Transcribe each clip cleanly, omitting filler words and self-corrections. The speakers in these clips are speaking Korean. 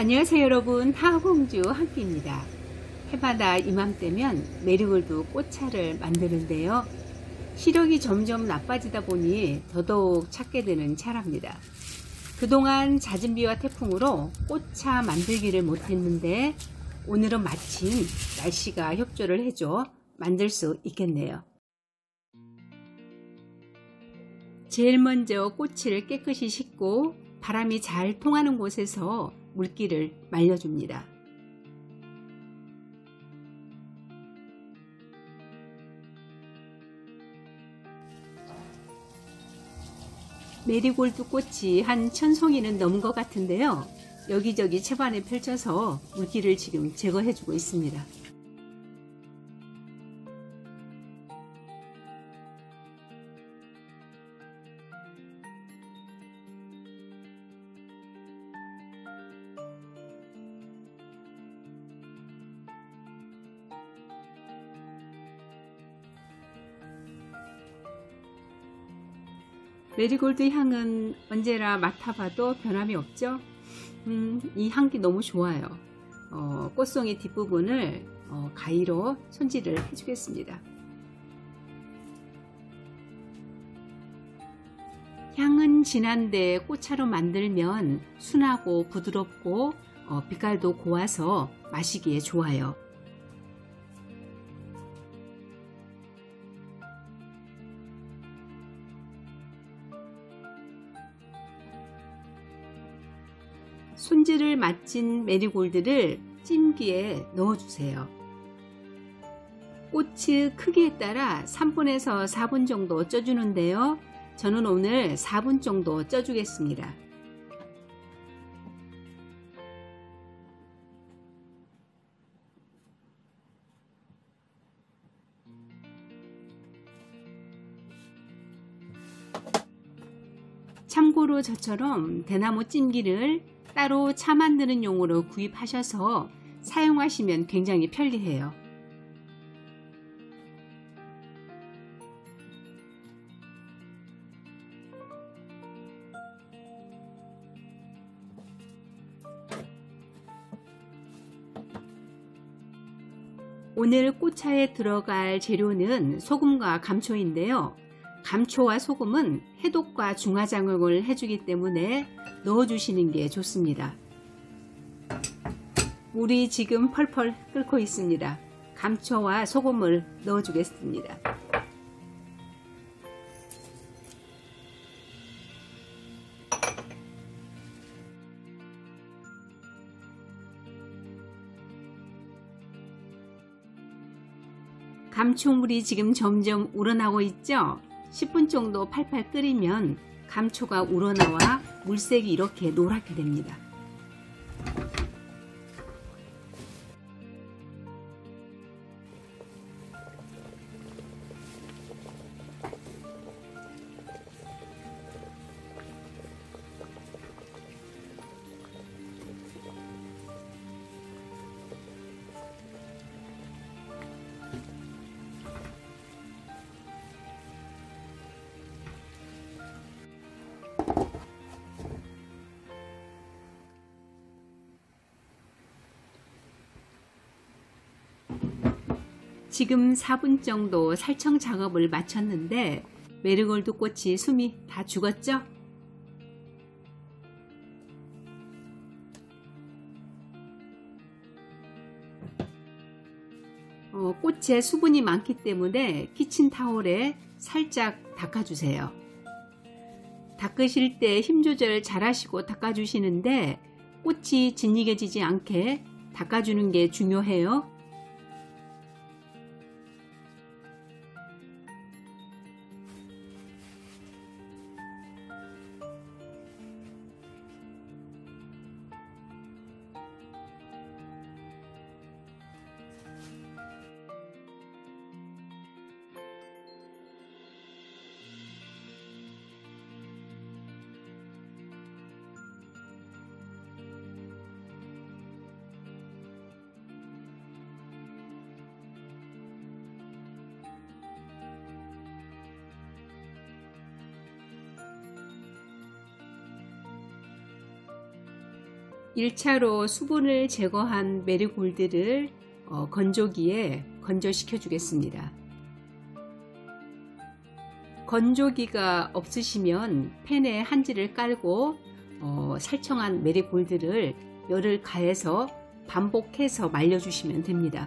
안녕하세요 여러분, 하하공주 한끼입니다. 해마다 이맘때면 메리골드 꽃차를 만드는데요. 시력이 점점 나빠지다 보니 더더욱 찾게 되는 차랍니다. 그동안 잦은 비와 태풍으로 꽃차 만들기를 못했는데 오늘은 마침 날씨가 협조를 해줘 만들 수 있겠네요. 제일 먼저 꽃을 깨끗이 씻고 바람이 잘 통하는 곳에서 물기를 말려줍니다. 메리골드 꽃이 한 1000송이는 넘은 것 같은데요. 여기저기 채반에 펼쳐서 물기를 지금 제거해주고 있습니다. 메리골드 향은 언제나 맡아봐도 변함이 없죠. 이 향기 너무 좋아요. 꽃송이 뒷부분을 가위로 손질을 해주겠습니다. 향은 진한데 꽃차로 만들면 순하고 부드럽고 빛깔도 고와서 마시기에 좋아요. 손질을 마친 메리골드를 찜기에 넣어주세요. 꽃의 크기에 따라 3분에서 4분 정도 쪄주는데요. 저는 오늘 4분 정도 쪄주겠습니다. 참고로 저처럼 대나무 찜기를 따로 차 만드는 용으로 구입하셔서 사용하시면 굉장히 편리해요. 오늘 꽃차에 들어갈 재료는 소금과 감초인데요. 감초와 소금은 해독과 중화작용을 해주기 때문에 넣어주시는 게 좋습니다. 물이 지금 펄펄 끓고 있습니다. 감초와 소금을 넣어주겠습니다. 감초물이 지금 점점 우러나고 있죠? 10분 정도 팔팔 끓이면 감초가 우러나와 물색이 이렇게 노랗게 됩니다. 지금 4분 정도 살청 작업을 마쳤는데 메리골드 꽃이 숨이 다 죽었죠? 꽃에 수분이 많기 때문에 키친타올에 살짝 닦아주세요. 닦으실 때 힘 조절 잘 하시고 닦아주시는데 꽃이 진이겨지지 않게 닦아주는 게 중요해요. 1차로 수분을 제거한 메리골드를 건조기에 건조시켜 주겠습니다. 건조기가 없으시면 팬에 한지를 깔고 살청한 메리골드를 열을 가해서 반복해서 말려주시면 됩니다.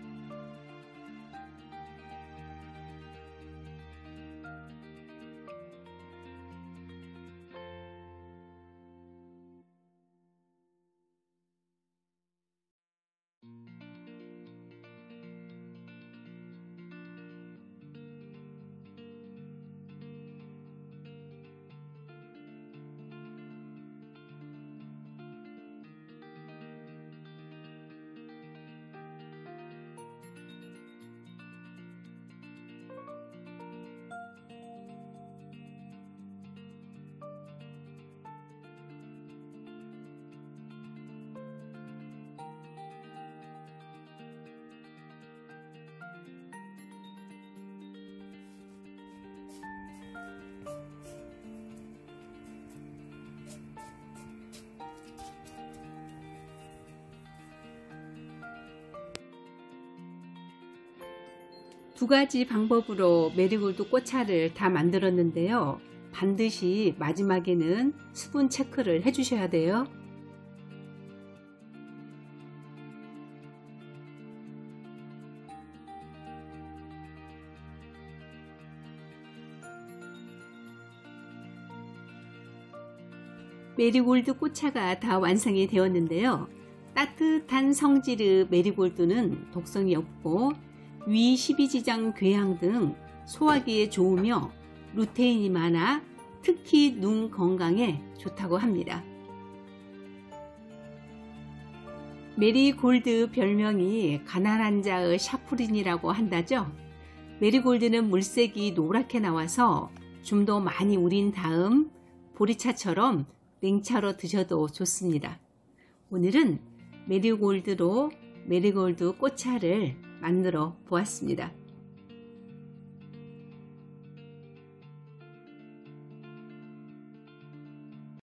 두 가지 방법으로 메리골드 꽃차를 다 만들었는데요. 반드시 마지막에는 수분 체크를 해주셔야 돼요. 메리골드 꽃차가 다 완성이 되었는데요. 따뜻한 성질의 메리골드는 독성이 없고 위 12지장 궤양 등 소화기에 좋으며 루테인이 많아 특히 눈 건강에 좋다고 합니다. 메리골드 별명이 가난한 자의 샤프린이라고 한다죠. 메리골드는 물색이 노랗게 나와서 좀 더 많이 우린 다음 보리차처럼 냉차로 드셔도 좋습니다. 오늘은 메리골드로 메리골드 꽃차를 만들어 보았습니다.